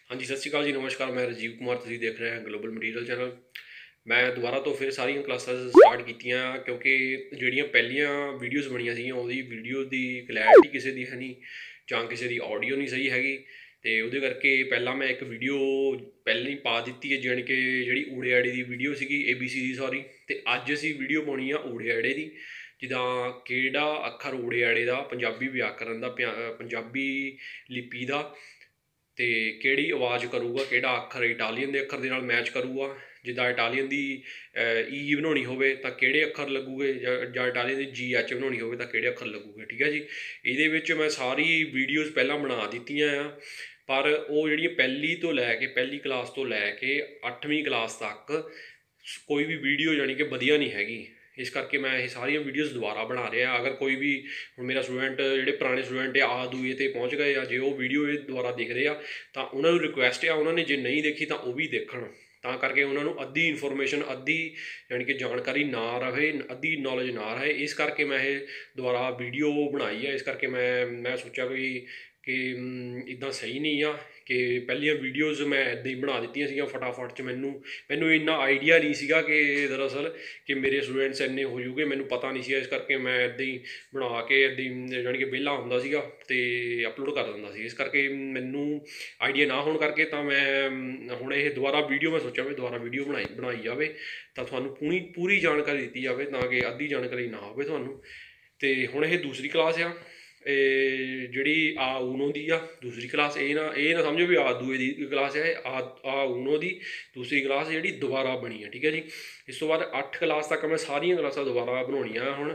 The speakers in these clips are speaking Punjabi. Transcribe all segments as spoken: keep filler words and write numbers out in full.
हाँ जी, सत श्री अकाल जी, नमस्कार। मैं राजीव कुमार, तुसीं देख रहे हैं ग्लोबल मटीरियल चैनल। मैं दोबारा तो फिर सारियां क्लासां स्टार्ट कीतियां क्योंकि ਜਿਹੜੀਆਂ ਪਹਿਲੀਆਂ ਵੀਡੀਓਜ਼ ਬਣੀਆਂ ਸੀਗੀਆਂ ਉਹਦੀ ਵੀਡੀਓ ਦੀ ਕਲੈਰਿਟੀ ਕਿਸੇ ਦੀ ਹੈ ਨਹੀਂ ਜਾਂ ਕਿਸੇ ਦੀ ਆਡੀਓ ਨਹੀਂ ਸਹੀ ਹੈਗੀ, ਤੇ ਉਹਦੇ ਕਰਕੇ ਪਹਿਲਾਂ ਮੈਂ ਇੱਕ ਵੀਡੀਓ ਪਹਿਲਾਂ ਹੀ ਪਾ ਦਿੱਤੀ ਹੈ, ਜਾਣੀ ਕਿ ਜਿਹੜੀ ਊੜੇ ਆੜੇ ਦੀ ਵੀਡੀਓ ਸੀਗੀ, A B C the sorry. ਤੇ ਅੱਜ ਅਸੀਂ ਵੀਡੀਓ ਪਾਉਣੀ ਆ ਊੜੇ ਆੜੇ ਦੀ, ਜਿੱਦਾਂ ਕਿਹੜਾ ਅੱਖਰ ਊੜੇ ਆੜੇ ਦਾ, ਪੰਜਾਬੀ ਵਿਆਕਰਨ ਦਾ, ਪੰਜਾਬੀ ਲਿਪੀ ਦਾ, ਤੇ ਕਿਹੜੀ ਆਵਾਜ਼ ਕਰੂਗਾ, ਕਿਹੜਾ ਅੱਖਰ ਇਟਾਲੀਅਨ ਦੇ ਅੱਖਰ ਦੇ ਨਾਲ ਮੈਚ ਕਰੂਗਾ। ਜਿੱਦਾਂ ਇਟਾਲੀਅਨ ਦੀ ਈ ਬਣਾਉਣੀ ਹੋਵੇ ਤਾਂ ਕਿਹੜੇ ਅੱਖਰ ਲੱਗੂਗੇ, ਜਾਂ ਜਾਂ ਇਟਾਲੀਅਨ ਦੀ ਜੀ ਐਚ ਬਣਾਉਣੀ ਹੋਵੇ ਤਾਂ ਕਿਹੜੇ ਅੱਖਰ ਲੱਗੂਗੇ। ਠੀਕ ਹੈ ਜੀ, ਇਹਦੇ ਵਿੱਚ ਮੈਂ ਸਾਰੀ ਵੀਡੀਓਜ਼ ਪਹਿਲਾਂ ਬਣਾ ਦਿੱਤੀਆਂ ਆ, ਪਰ ਉਹ ਜਿਹੜੀਆਂ ਪਹਿਲੀ ਤੋਂ ਲੈ ਕੇ ਪਹਿਲੀ ਕਲਾਸ ਤੋਂ ਲੈ ਕੇ ਅੱਠਵੀਂ ਕਲਾਸ ਤੱਕ ਕੋਈ ਵੀ ਵੀਡੀਓ ਜਾਣੀ ਕਿ ਵਧੀਆ ਨਹੀਂ ਹੈਗੀ। ਇਸ ਕਰਕੇ ਮੈਂ ਇਹ ਸਾਰੀਆਂ ਵੀਡੀਓਜ਼ ਦੁਬਾਰਾ ਬਣਾ ਰਿਹਾ। ਅਗਰ ਕੋਈ ਵੀ ਹੁਣ ਮੇਰਾ ਸਟੂਡੈਂਟ ਜਿਹੜੇ ਪੁਰਾਣੇ ਸਟੂਡੈਂਟ ਆ ਆ ਦੂਏ 'ਤੇ ਪਹੁੰਚ ਗਏ ਆ, ਜੇ ਉਹ ਵੀਡੀਓ ਇਹ ਦੁਬਾਰਾ ਦੇਖਦੇ ਆ ਤਾਂ ਉਹਨਾਂ ਨੂੰ ਰਿਕੁਐਸਟ ਆ, ਉਹਨਾਂ ਨੇ ਜੇ ਨਹੀਂ ਦੇਖੀ ਤਾਂ ਉਹ ਵੀ ਦੇਖਣ, ਤਾਂ ਕਰਕੇ ਉਹਨਾਂ ਨੂੰ ਅੱਧੀ ਇਨਫੋਰਮੇਸ਼ਨ, ਅੱਧੀ ਜਾਣੀ ਕਿ ਜਾਣਕਾਰੀ ਨਾ ਰਹੇ, ਅੱਧੀ ਨੌਲੇਜ ਨਾ ਰਹੇ। ਇਸ ਕਰਕੇ ਮੈਂ ਇਹ ਦੁਬਾਰਾ ਵੀਡੀਓ ਬਣਾਈ ਹੈ। ਇਸ ਕਰਕੇ ਮੈਂ ਮੈਂ ਸੋਚਿਆ ਵੀ ਕਿ ਇੱਦਾਂ ਸਹੀ ਨਹੀਂ ਆ ਕਿ ਪਹਿਲੀਆਂ ਵੀਡੀਓਜ਼ ਮੈਂ ਇੱਦਾਂ ਹੀ ਬਣਾ ਦਿੱਤੀਆਂ ਸੀਗੀਆਂ ਫਟਾਫਟ 'ਚ। ਮੈਨੂੰ ਮੈਨੂੰ ਇੰਨਾ ਆਈਡੀਆ ਨਹੀਂ ਸੀਗਾ ਕਿ ਦਰਅਸਲ ਕਿ ਮੇਰੇ ਸਟੂਡੈਂਟਸ ਇੰਨੇ ਹੋ ਜੂਗੇ, ਮੈਨੂੰ ਪਤਾ ਨਹੀਂ ਸੀ। ਇਸ ਕਰਕੇ ਮੈਂ ਇੱਦਾਂ ਹੀ ਬਣਾ ਕੇ ਇੱਦਾਂ ਹੀ ਜਾਣੀ ਕਿ ਵਿਹਲਾ ਹੁੰਦਾ ਸੀਗਾ ਅਤੇ ਅਪਲੋਡ ਕਰ ਦਿੰਦਾ ਸੀ। ਇਸ ਕਰਕੇ ਮੈਨੂੰ ਆਈਡੀਆ ਨਾ ਹੋਣ ਕਰਕੇ ਤਾਂ ਮੈਂ ਹੁਣ ਇਹ ਦੁਬਾਰਾ ਵੀਡੀਓ ਮੈਂ ਸੋਚਿਆ ਵੀ ਦੁਬਾਰਾ ਵੀਡੀਓ ਬਣਾਈ ਬਣਾਈ ਜਾਵੇ ਤਾਂ ਤੁਹਾਨੂੰ ਪੂਰੀ ਪੂਰੀ ਜਾਣਕਾਰੀ ਦਿੱਤੀ ਜਾਵੇ, ਤਾਂ ਕਿ ਅੱਧੀ ਜਾਣਕਾਰੀ ਨਾ ਹੋਵੇ ਤੁਹਾਨੂੰ। ਅਤੇ ਹੁਣ ਇਹ ਦੂਸਰੀ ਕਲਾਸ ਆ, ਜਿਹੜੀ ਆ ਊਨੋ ਦੀ ਆ ਦੂਸਰੀ ਕਲਾਸ। ਇਹ ਨਾ ਇਹ ਨਾ ਸਮਝੋ ਵੀ ਆ ਦੂਏ ਦੀ ਕਲਾਸ ਹੈ, ਆ ਆ ਊਨੋ ਦੀ ਦੂਸਰੀ ਕਲਾਸ ਜਿਹੜੀ ਦੁਬਾਰਾ ਬਣੀ ਆ। ਠੀਕ ਹੈ ਜੀ, ਇਸ ਤੋਂ ਬਾਅਦ ਅੱਠ ਕਲਾਸ ਤੱਕ ਮੈਂ ਸਾਰੀਆਂ ਕਲਾਸਾਂ ਦੁਬਾਰਾ ਬਣਾਉਣੀਆਂ ਹੁਣ,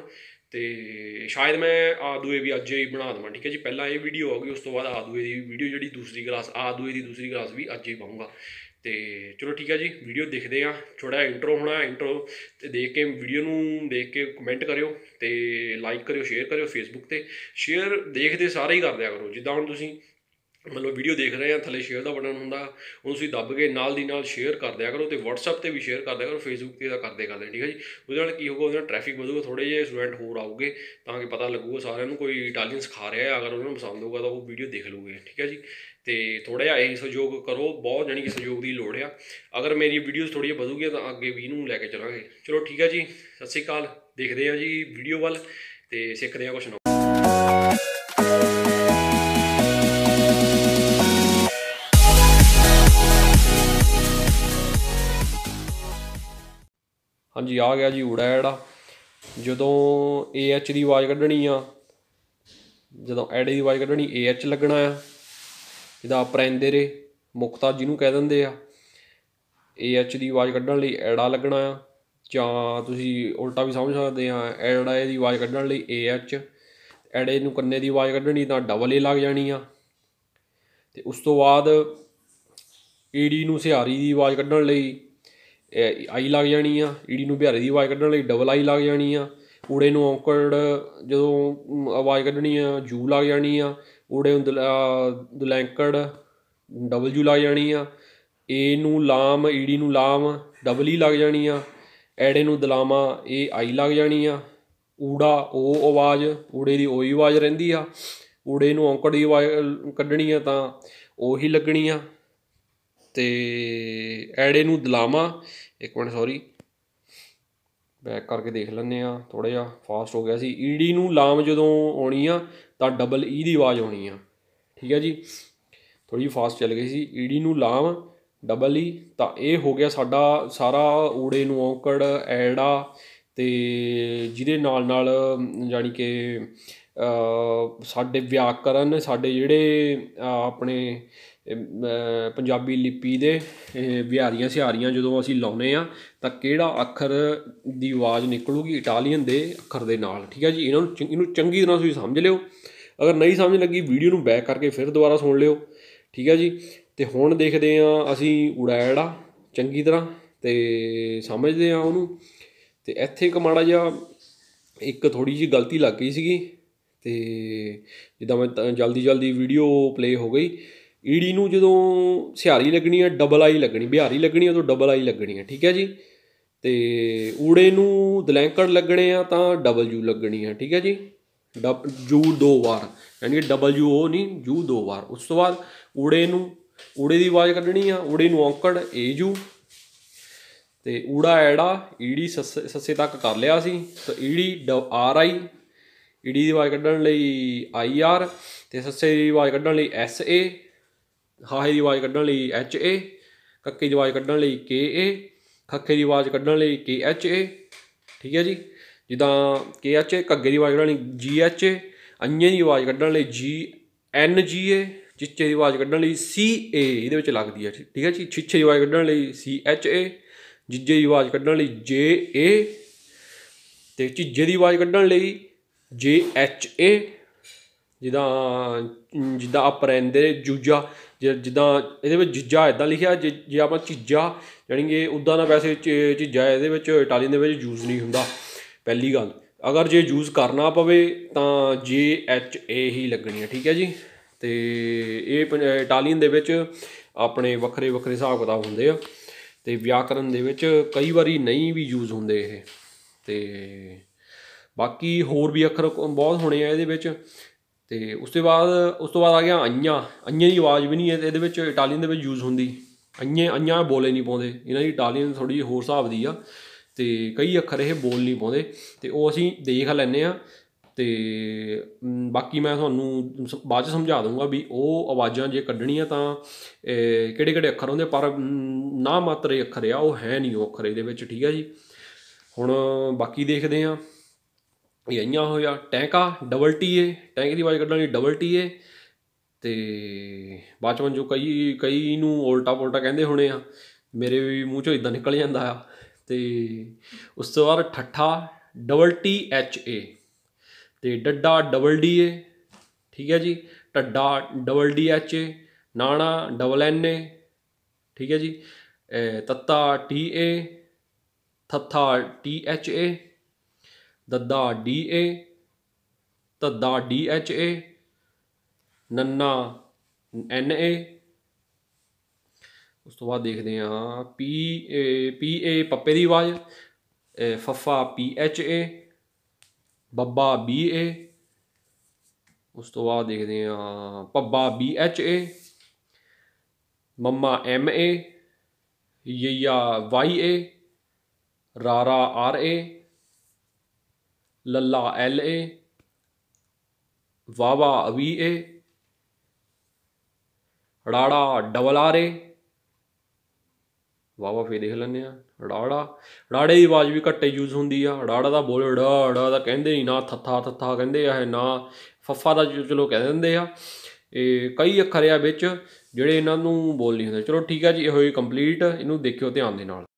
ਅਤੇ ਸ਼ਾਇਦ ਮੈਂ ਆ ਦੂਏ ਵੀ ਅੱਜ ਹੀ ਬਣਾ ਦੇਵਾਂ। ਠੀਕ ਹੈ ਜੀ, ਪਹਿਲਾਂ ਇਹ ਵੀਡੀਓ ਆਊਗੀ, ਉਸ ਤੋਂ ਬਾਅਦ ਆ ਦੂਏ ਦੀ ਵੀਡੀਓ ਜਿਹੜੀ ਦੂਸਰੀ ਕਲਾਸ ਆ ਦੂਏ ਦੀ ਦੂਸਰੀ ਕਲਾਸ ਵੀ ਅੱਜ ਹੀ ਪਾਊਂਗਾ। ਅਤੇ ਚਲੋ ਠੀਕ ਹੈ ਜੀ, ਵੀਡੀਓ ਦੇਖਦੇ ਹਾਂ। ਥੋੜ੍ਹਾ ਇੰਟਰੋ ਹੋਣਾ, ਇੰਟਰੋ ਅਤੇ ਦੇਖ ਕੇ ਵੀਡੀਓ ਨੂੰ ਦੇਖ ਕੇ ਕਮੈਂਟ ਕਰਿਓ ਅਤੇ ਲਾਈਕ ਕਰਿਓ, ਸ਼ੇਅਰ ਕਰਿਓ। ਫੇਸਬੁੱਕ 'ਤੇ ਸ਼ੇਅਰ ਦੇਖਦੇ ਸਾਰੇ ਹੀ ਕਰ ਦਿਆ ਕਰੋ। ਜਿੱਦਾਂ ਹੁਣ ਤੁਸੀਂ ਮਤਲਬ ਵੀਡੀਓ ਦੇਖ ਰਹੇ ਆ, ਥੱਲੇ ਸ਼ੇਅਰ ਦਾ ਬਟਨ ਹੁੰਦਾ, ਉਹਨੂੰ ਤੁਸੀਂ ਦੱਬ ਕੇ ਨਾਲ ਦੀ ਨਾਲ ਸ਼ੇਅਰ ਕਰ ਦਿਆ ਕਰੋ। ਅਤੇ ਵਟਸਐਪ 'ਤੇ ਵੀ ਸ਼ੇਅਰ ਕਰ ਦਿਆ ਕਰੋ, ਫੇਸਬੁੱਕ 'ਤੇ ਤਾਂ ਕਰਦੇ ਕਰਦੇ। ਠੀਕ ਹੈ ਜੀ, ਉਹਦੇ ਨਾਲ ਕੀ ਹੋਊਗਾ, ਉਹਦੇ ਨਾਲ ਟਰੈਫਿਕ ਵਧੂਗਾ, ਥੋੜ੍ਹੇ ਜਿਹੇ ਸਟੂਡੈਂਟ ਹੋਰ ਆਊਗੇ, ਤਾਂ ਕਿ ਪਤਾ ਲੱਗੂਗਾ ਸਾਰਿਆਂ ਨੂੰ ਕੋਈ ਇਟਾਲੀਅਨ ਸਿਖਾ ਰਿਹਾ। ਅਗਰ ਉਹਨਾਂ ਨੂੰ ਪਸੰਦ ਹੋਊਗਾ ਤਾਂ ਉਹ ਵੀਡੀਓ ਦੇਖ ਲੂਗੇ। ਠੀਕ ਹੈ ਜੀ, ਅਤੇ ਥੋੜ੍ਹਾ ਜਿਹਾ ਇਹ ਸਹਿਯੋਗ ਕਰੋ, ਬਹੁਤ ਜਾਣੀ ਕਿ ਸਹਿਯੋਗ ਦੀ ਲੋੜ ਆ। ਅਗਰ ਮੇਰੀ ਵੀਡੀਓਜ਼ ਥੋੜ੍ਹੀਆਂ ਵਧੂਗੀਆਂ ਤਾਂ ਅੱਗੇ ਵੀ ਨੂੰ ਲੈ ਕੇ ਚੱਲਾਂਗੇ। ਚਲੋ ਠੀਕ ਹੈ ਜੀ, ਸਤਿ ਸ਼੍ਰੀ ਅਕਾਲ। ਦੇਖਦੇ ਹਾਂ ਜੀ ਵੀਡੀਓ ਵੱਲ ਅਤੇ ਸਿੱਖਦੇ ਹਾਂ ਕੁਛ ਨਵਾਂ। ਹਾਂਜੀ, ਆ ਗਿਆ ਜੀ ਊੜਾ ਐੜਾ। ਜਦੋਂ ਏ ਐਚ ਦੀ ਆਵਾਜ਼ ਕੱਢਣੀ ਆ, ਜਦੋਂ ਐੜੇ ਦੀ ਆਵਾਜ਼ ਕੱਢਣੀ ਏ ਐਚ ਲੱਗਣਾ ਆ। ਜਿੱਦਾਂ ਪ੍ਰੈਂਦੇਰੇ ਮੁਕਤਾ ਜਿਹਨੂੰ ਕਹਿ ਦਿੰਦੇ ਆ, ਏ ਐਚ ਦੀ ਆਵਾਜ਼ ਕੱਢਣ ਲਈ ਐੜਾ ਲੱਗਣਾ ਆ, ਜਾਂ ਤੁਸੀਂ ਉਲਟਾ ਵੀ ਸਮਝ ਸਕਦੇ ਆ, ਐੜੇ ਦੀ ਆਵਾਜ਼ ਕੱਢਣ ਲਈ ਏ ਐਚ। ਐੜੇ ਨੂੰ ਕੰਨੇ ਦੀ ਆਵਾਜ਼ ਕੱਢਣੀ ਤਾਂ ਡਬਲ ਏ ਲੱਗ ਜਾਣੀ ਆ। ਅਤੇ ਉਸ ਤੋਂ ਬਾਅਦ ਈੜੀ ਨੂੰ ਸਿਹਾਰੀ ਦੀ ਆਵਾਜ਼ ਕੱਢਣ ਲਈ ਆਈ ਲੱਗ ਜਾਣੀ ਆ। ਈੜੀ ਨੂੰ ਬਿਹਾਰੀ ਦੀ ਆਵਾਜ਼ ਕੱਢਣ ਲਈ ਡਬਲ ਆਈ ਲੱਗ ਜਾਣੀ ਆ। ਊੜੇ ਨੂੰ ਔਂਕੜ ਜਦੋਂ ਆਵਾਜ਼ ਕੱਢਣੀ ਆ ਜੂ ਲੱਗ ਜਾਣੀ ਆ। ਊੜੇ ਨੂੰ ਦਲ ਦਲੈਂਕੜ ਡਬਲ ਜੂ ਲੱਗ ਜਾਣੀ ਆ। ਏ ਨੂੰ ਲਾਮ, ਈੜੀ ਨੂੰ ਲਾਮ ਡਬਲ ਈ ਲੱਗ ਜਾਣੀ ਆ। ਐੜੇ ਨੂੰ ਦਲਾਮਾ ਇਹ ਆਈ ਲੱਗ ਜਾਣੀ ਆ। ਊੜਾ ਉਹ ਆਵਾਜ਼, ਊੜੇ ਦੀ ਉਹੀ ਆਵਾਜ਼ ਰਹਿੰਦੀ ਆ। ਊੜੇ ਨੂੰ ਔਂਕੜ ਦੀ ਆਵਾਜ਼ ਕੱਢਣੀ ਆ ਤਾਂ ਉਹੀ ਲੱਗਣੀ ਆ। ਅਤੇ ਐੜੇ ਨੂੰ ਦਲਾਮਾ, ਇੱਕ ਮਿੰਟ ਸੌਰੀ ਬੈਕ ਕਰਕੇ ਦੇਖ ਲੈਂਦੇ ਹਾਂ, ਥੋੜ੍ਹਾ ਜਿਹਾ ਫਾਸਟ ਹੋ ਗਿਆ ਸੀ। ਈੜੀ ਨੂੰ ਲਾਮ ਜਦੋਂ ਆਉਣੀ ਆ ਤਾਂ ਡਬਲ ਈ ਦੀ ਆਵਾਜ਼ ਆਉਣੀ ਆ। ਠੀਕ ਹੈ ਜੀ, ਥੋੜ੍ਹੀ ਜਿਹੀ ਫਾਸਟ ਚੱਲ ਗਈ ਸੀ। ਈੜੀ ਨੂੰ ਲਾਮ ਡਬਲ ਈ, ਤਾਂ ਇਹ ਹੋ ਗਿਆ ਸਾਡਾ ਸਾਰਾ ਊੜੇ ਨੂੰ ਔਂਕੜ ਐੜਾ, ਅਤੇ ਜਿਹਦੇ ਨਾਲ ਨਾਲ ਜਾਣੀ ਕਿ ਸਾਡੇ ਵਿਆਕਰਨ, ਸਾਡੇ ਜਿਹੜੇ ਆਪਣੇ ਪੰਜਾਬੀ ਲਿਪੀ ਦੇ ਬਿਹਾਰੀਆਂ ਸਿਹਾਰੀਆਂ ਜਦੋਂ ਅਸੀਂ ਲਾਉਂਦੇ ਹਾਂ ਤਾਂ ਕਿਹੜਾ ਅੱਖਰ ਦੀ ਆਵਾਜ਼ ਨਿਕਲੂਗੀ ਇਟਾਲੀਅਨ ਦੇ ਅੱਖਰ ਦੇ ਨਾਲ। ਠੀਕ ਹੈ ਜੀ, ਇਹਨਾਂ ਨੂੰ ਇਹਨੂੰ ਚੰਗੀ ਤਰ੍ਹਾਂ ਤੁਸੀਂ ਸਮਝ ਲਿਓ। ਅਗਰ ਨਹੀਂ ਸਮਝ ਲੱਗੀ ਵੀਡੀਓ ਨੂੰ ਬੈਕ ਕਰਕੇ ਫਿਰ ਦੁਬਾਰਾ ਸੁਣ ਲਿਓ। ਠੀਕ ਹੈ ਜੀ, ਅਤੇ ਹੁਣ ਦੇਖਦੇ ਹਾਂ ਅਸੀਂ ਊੜਾ ਐੜਾ ਚੰਗੀ ਤਰ੍ਹਾਂ ਅਤੇ ਸਮਝਦੇ ਹਾਂ ਉਹਨੂੰ। ਅਤੇ ਇੱਥੇ ਇੱਕ ਮਾੜਾ ਜਿਹਾ ਇੱਕ ਥੋੜ੍ਹੀ ਜਿਹੀ ਗਲਤੀ ਲੱਗ ਗਈ ਸੀਗੀ, ਅਤੇ ਜਿੱਦਾਂ ਮੈਂ ਜਲਦੀ ਜਲਦੀ ਵੀਡੀਓ ਪਲੇ ਹੋ ਗਈ। ਈੜੀ ਨੂੰ ਜਦੋਂ ਸਿਹਾਰੀ ਲੱਗਣੀ ਆ ਡਬਲ ਆਈ ਲੱਗਣੀ, ਬਿਹਾਰੀ ਲੱਗਣੀ ਉਦੋਂ ਡਬਲ ਆਈ ਲੱਗਣੀ ਆ। ਠੀਕ ਹੈ ਜੀ, ਅਤੇ ਊੜੇ ਨੂੰ ਦਲੈਂਕੜ ਲੱਗਣੇ ਆ ਤਾਂ ਡਬਲ ਯੂ ਲੱਗਣੀ ਆ। ਠੀਕ ਹੈ ਜੀ, ਡਬ ਜੂ ਦੋ ਵਾਰ, ਯਾਨੀ ਕਿ ਡਬਲ ਯੂ ਉਹ ਨਹੀਂ, ਯੂ ਦੋ ਵਾਰ। ਉਸ ਤੋਂ ਬਾਅਦ ਊੜੇ ਨੂੰ ਊੜੇ ਦੀ ਆਵਾਜ਼ ਕੱਢਣੀ ਆ, ਊੜੇ ਨੂੰ ਔਂਕੜ ਏ ਜੂ, ਅਤੇ ਊੜਾ ਐੜਾ ਈੜੀ ਸੱਸੇ ਸੱਸੇ ਤੱਕ ਕਰ ਲਿਆ ਸੀ। ਤਾਂ ਈੜੀ ਡ ਆਰ ਆਈ, ਈੜੀ ਦੀ ਆਵਾਜ਼ ਕੱਢਣ ਲਈ ਆਈ ਆਰ, ਅਤੇ ਸੱਸੇ ਦੀ ਆਵਾਜ਼ ਕੱਢਣ ਲਈ ਐਸ ਏ, ਹਾਹੇ ਦੀ ਆਵਾਜ਼ ਕੱਢਣ ਲਈ ਐਚ ਏ, ਕੱਕੇ ਦੀ ਆਵਾਜ਼ ਕੱਢਣ ਲਈ ਕੇ ਏ, ਖੱਖੇ ਦੀ ਆਵਾਜ਼ ਕੱਢਣ ਲਈ ਕੇ ਐਚ ਏ। ਠੀਕ ਹੈ ਜੀ, ਜਿੱਦਾਂ ਕੇ ਐਚ ਏ। ਘੱਗੇ ਦੀ ਆਵਾਜ਼ ਕੱਢਣ ਲਈ ਜੀ ਐਚ ਏ, ਅੰਨੇ ਦੀ ਆਵਾਜ਼ ਕੱਢਣ ਲਈ ਜੀ ਐਨ ਜੀ ਏ, ਚਿੱਚੇ ਦੀ ਆਵਾਜ਼ ਕੱਢਣ ਲਈ ਸੀ ਏ ਇਹਦੇ ਵਿੱਚ ਲੱਗਦੀ ਹੈ। ਠੀਕ ਹੈ ਜੀ, ਛਿੱਛੇ ਦੀ ਆਵਾਜ਼ ਕੱਢਣ ਲਈ ਸੀ ਐਚ ਏ, ਜਿੱਜੇ ਦੀ ਆਵਾਜ਼ ਕੱਢਣ ਲਈ ਜੇ ਏ, ਅਤੇ ਝਿੱਜੇ ਦੀ ਆਵਾਜ਼ ਕੱਢਣ ਲਈ ਜੇ ਐਚ ਏ। ਜਿੱਦਾਂ ਜਿੱਦਾਂ ਅਪਰੈਂਦੇ ਜੂਜਾ, ਜ ਜਿੱਦਾਂ ਇਹਦੇ ਵਿੱਚ ਜੀਜਾ ਇੱਦਾਂ ਲਿਖਿਆ, ਜੇ ਜੇ ਆਪਾਂ ਝਿੱਜਾ ਜਾਣੀ ਕਿ ਉੱਦਾਂ ਦਾ ਵੈਸੇ ਝਿੱਜਾ ਇਹਦੇ ਵਿੱਚ ਇਟਾਲੀਅਨ ਦੇ ਵਿੱਚ ਯੂਜ਼ ਨਹੀਂ ਹੁੰਦਾ। ਪਹਿਲੀ ਗੱਲ, ਅਗਰ ਜੇ ਯੂਜ਼ ਕਰਨਾ ਪਵੇ ਤਾਂ ਜੇ ਐਚ ਏ ਹੀ ਲੱਗਣੀ ਹੈ। ਠੀਕ ਹੈ ਜੀ, ਅਤੇ ਇਹ ਇਟਾਲੀਅਨ ਦੇ ਵਿੱਚ ਆਪਣੇ ਵੱਖਰੇ ਵੱਖਰੇ ਹਿਸਾਬ ਕਿਤਾਬ ਹੁੰਦੇ ਆ, ਅਤੇ ਵਿਆਕਰਨ ਦੇ ਵਿੱਚ ਕਈ ਵਾਰੀ ਨਹੀਂ ਵੀ ਯੂਜ਼ ਹੁੰਦੇ ਇਹ। ਅਤੇ ਬਾਕੀ ਹੋਰ ਵੀ ਅੱਖਰ ਬਹੁਤ ਹੋਣੇ ਆ ਇਹਦੇ ਵਿੱਚ। ਅਤੇ ਉਸ ਤੋਂ ਬਾਅਦ ਉਸ ਤੋਂ ਬਾਅਦ ਆ ਗਿਆ ਅੰਨ੍ਹਾ। ਅੰਨ੍ਹੇ ਦੀ ਆਵਾਜ਼ ਵੀ ਨਹੀਂ ਇਹਦੇ ਵਿੱਚ ਇਟਾਲੀਅਨ ਦੇ ਵਿੱਚ ਯੂਜ਼ ਹੁੰਦੀ। ਅੰਨ੍ਹੇ ਅੰਨ੍ਹਾ ਬੋਲੇ ਨਹੀਂ ਪਾਉਂਦੇ, ਇਹਨਾਂ ਦੀ ਇਟਾਲੀਅਨ ਥੋੜ੍ਹੀ ਜਿਹੀ ਹੋਰ ਹਿਸਾਬ ਦੀ ਆ, ਅਤੇ ਕਈ ਅੱਖਰ ਇਹ ਬੋਲ ਨਹੀਂ ਪਾਉਂਦੇ, ਅਤੇ ਉਹ ਅਸੀਂ ਦੇਖ ਲੈਂਦੇ ਹਾਂ। ਅਤੇ ਬਾਕੀ ਮੈਂ ਤੁਹਾਨੂੰ ਬਾਅਦ 'ਚ ਸਮਝਾ ਦੂੰਗਾ ਵੀ ਉਹ ਆਵਾਜ਼ਾਂ ਜੇ ਕੱਢਣੀਆਂ ਤਾਂ ਕਿਹੜੇ ਕਿਹੜੇ ਅੱਖਰ ਹੁੰਦੇ, ਪਰ ਨਾ ਮਾਤਰੇ ਅੱਖਰ ਆ, ਉਹ ਹੈ ਨਹੀਂ ਉਹ ਅੱਖਰ ਇਹਦੇ ਵਿੱਚ। ਠੀਕ ਹੈ ਜੀ, ਹੁਣ ਬਾਕੀ ਦੇਖਦੇ ਹਾਂ। ਇਹ ਇੰਨਾ ਹੋਇਆ। ਟੈਂਕਾ ਡਬਲ ਟੀ ਏ, ਟੈਂਕੇ ਦੀ ਆਵਾਜ਼ ਕੱਢਣ ਲਈ ਡਬਲ ਟੀ ਏ। ਅਤੇ ਬਚਪਨ 'ਚੋਂ ਕਈ ਕਈ ਨੂੰ ਉਲਟਾ ਪੁਲਟਾ ਕਹਿੰਦੇ ਹੋਣੇ ਆ, ਮੇਰੇ ਵੀ ਮੂੰਹ 'ਚੋਂ ਇੱਦਾਂ ਨਿਕਲ ਜਾਂਦਾ ਆ। ਅਤੇ ਉਸ ਤੋਂ ਬਾਅਦ ਠੱਠਾ ਡਬਲ ਟੀ ਐਚ ਏ, ਅਤੇ ਡੱਡਾ ਡਬਲ ਡੀ ਏ। ਠੀਕ ਹੈ ਜੀ, ਢੱਡਾ ਡਬਲ ਡੀ ਐਚ ਏ, ਨਾਣਾ ਡਬਲ ਐਨ ਏ। ਠੀਕ ਹੈ ਜੀ, ਤੱਤਾ ਟੀ ਏ, ਥੱਥਾ ਟੀ ਐਚ ਏ, ਦੱਦਾ ਡੀ ਏ, ਧੱਦਾ ਡੀ ਐਚ ਏ, ਨੰਨਾ ਐਨ ਏ। ਉਸ ਤੋਂ ਬਾਅਦ ਦੇਖਦੇ ਹਾਂ ਪੀ ਏ, ਪੀ ਏ ਪੱਪੇ ਦੀ ਆਵਾਜ਼, ਫੱਫਾ P H A, Babba B A. ਉਸ ਤੋਂ ਬਾਅਦ ਦੇਖਦੇ ਹਾਂ ਭੱਬਾ ਬੀ ਐਚ ਏ, ਮੰਮਾ ਐਮ ਏ, ਯਈਆ ਵਾਈ ਏ, ਰਾਰਾ ਆਰ ਏ, ਲੱਲਾ ਐਲ ਏ, ਵਾਵਾ ਵੀ ਏ, ਰਾੜਾ ਡਬਲ ਆਰ ਏ। ਵਾਵਾ ਫਿਰ ਦੇਖ ਲੈਂਦੇ ਹਾਂ। ਰਾੜਾ, ਰਾੜੇ ਦੀ ਆਵਾਜ਼ ਵੀ ਘੱਟੇ ਯੂਜ਼ ਹੁੰਦੀ ਆ। ਰਾੜਾ ਦਾ ਬੋਲ ੜਾ ੜਾ ਦਾ ਕਹਿੰਦੇ ਨਹੀਂ, ਨਾ ਥੱਥਾ ਥੱਥਾ ਕਹਿੰਦੇ ਆ, ਨਾ ਫੱਫਾ ਦਾ ਚਲੋ ਕਹਿ ਦਿੰਦੇ ਆ। ਇਹ ਕਈ ਅੱਖਰ ਆ ਵਿੱਚ ਜਿਹੜੇ ਇਹਨਾਂ ਨੂੰ ਬੋਲ ਨਹੀਂ ਹੁੰਦੇ। ਚਲੋ ਠੀਕ ਹੈ ਜੀ, ਇਹ ਹੋਈ ਕੰਪਲੀਟ। ਇਹਨੂੰ ਦੇਖਿਓ ਧਿਆਨ ਦੇ ਨਾਲ।